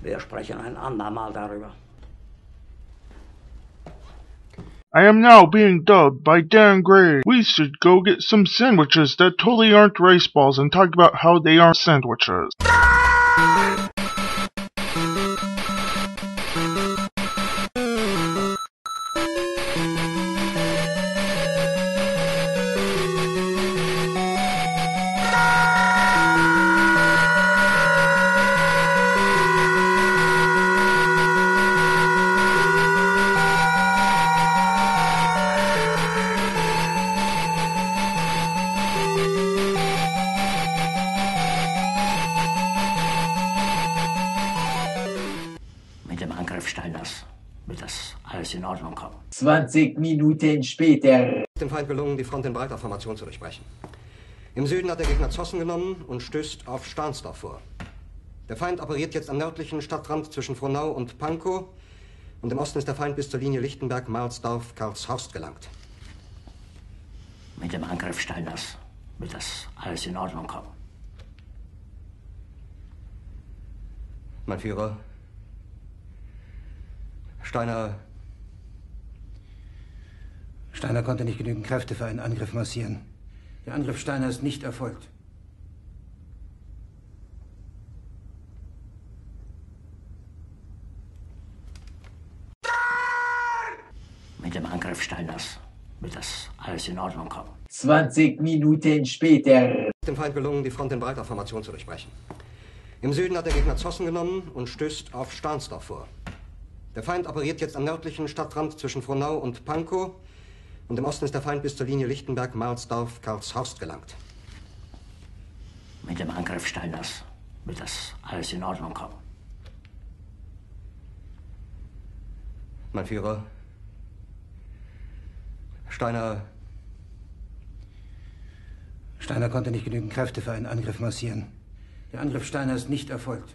Wir sprechen ein andermal darüber. I am now being dubbed by Dan Gray. We should go get some sandwiches that totally aren't rice balls and talk about how they aren't sandwiches. Mit dem Angriff Steiners wird das alles in Ordnung kommen. 20 Minuten später. Dem Feind gelungen, die Front in breiter Formation zu durchbrechen. Im Süden hat der Gegner Zossen genommen und stößt auf Stahnsdorf vor. Der Feind operiert jetzt am nördlichen Stadtrand zwischen Frohnau und Pankow und im Osten ist der Feind bis zur Linie Lichtenberg-Marsdorf-Karlshorst gelangt. Mit dem Angriff Steiners wird das alles in Ordnung kommen. Mein Führer, Steiner konnte nicht genügend Kräfte für einen Angriff massieren. Der Angriff Steiner ist nicht erfolgt. Mit dem Angriff Steiners wird das alles in Ordnung kommen. 20 Minuten später. Dem Feind gelungen, die Front in breiter Formation zu durchbrechen. Im Süden hat der Gegner Zossen genommen und stößt auf Stahnsdorf vor. Der Feind operiert jetzt am nördlichen Stadtrand zwischen Frohnau und Pankow und im Osten ist der Feind bis zur Linie Lichtenberg-Marsdorf-Karlshorst gelangt. Mit dem Angriff Steiners wird das alles in Ordnung kommen. Mein Führer, Steiner konnte nicht genügend Kräfte für einen Angriff massieren. Der Angriff Steiner ist nicht erfolgt.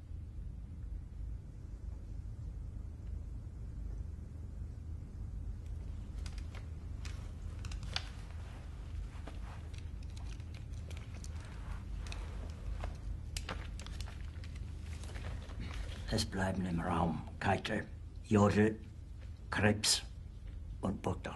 Es bleiben im Raum Keitel, Jodl, Krebs und Burgdorf.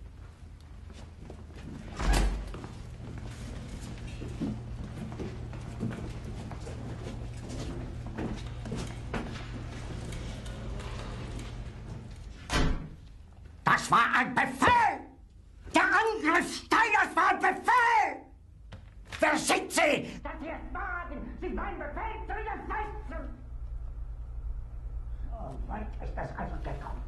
Das war ein Befehl! Der Angriff Steiners war ein Befehl! Wer sind Sie, dass Sie es wagen, sich meinen Befehl zu widersetzen? So weit ist das also gekommen.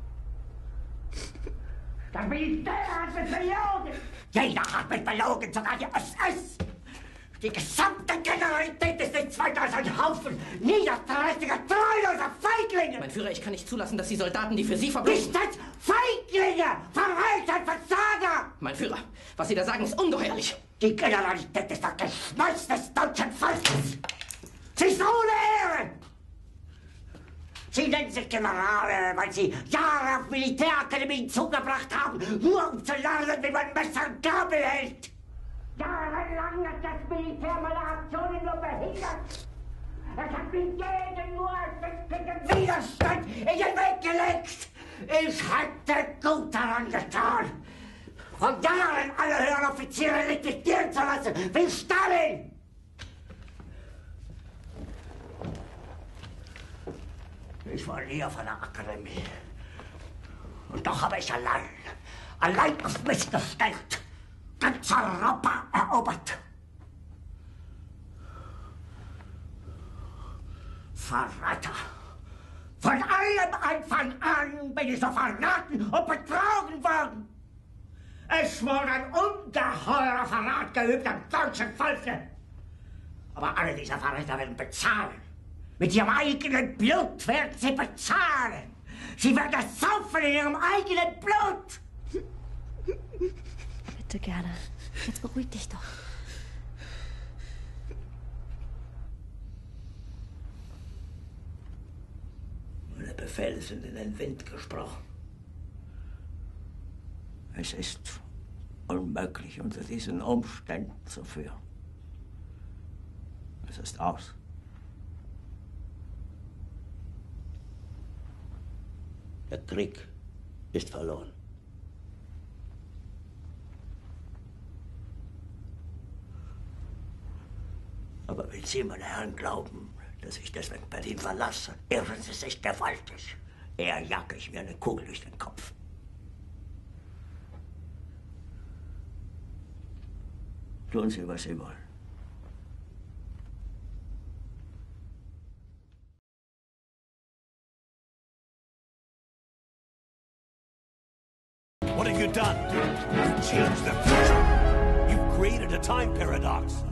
Das Militär hat mich belogen! Jeder hat mich belogen, sogar die SS! Die gesamte Generalität ist nichts weiter als ein Haufen niederträchtiger, treuloser Feiglinge! Mein Führer, ich kann nicht zulassen, dass die Soldaten, die für Sie verbrechen... Nicht als Feiglinge! Verräter, Versager! Mein Führer, was Sie da sagen, ist ungeheuerlich. Die Generalität ist das Geschmeiß des deutschen Volkes! Sie ist ohne Ehre! Sie nennen sich Generale, weil Sie Jahre auf Militärakademien zugebracht haben, nur um zu lernen, wie man Messer und Gabel hält! Jahrelang hat das Militär meine Aktionen nur behindert. Es hat mir jeden nur ersichtlichen Widerstand in den Weg gelegt. Ich hätte gut daran getan, von Jahren alle höheren Offiziere liquidieren zu lassen, wie Stalin. Ich war nie auf einer Akademie. Und doch habe ich allein auf mich gestellt, ganz Europa erobert. Verräter! Von allem Anfang an bin ich so verraten und betrogen worden. Es wurde ein ungeheurer Verrat geübt am deutschen Volke. Aber alle diese Verräter werden bezahlen. Mit ihrem eigenen Blut werden sie bezahlen. Sie werden es saufen in ihrem eigenen Blut. Bitte gerne. Jetzt beruhig dich doch. Meine Befehle sind in den Wind gesprochen. Es ist unmöglich, unter diesen Umständen zu führen. Es ist aus. Der Krieg ist verloren. Aber wenn Sie, meine Herren, glauben, dass ich deswegen Berlin verlasse, irren Sie sich gewaltig. Eher jage ich mir eine Kugel durch den Kopf. Tun Sie, was Sie wollen. What have you done? You changed the future. You've created a time paradox.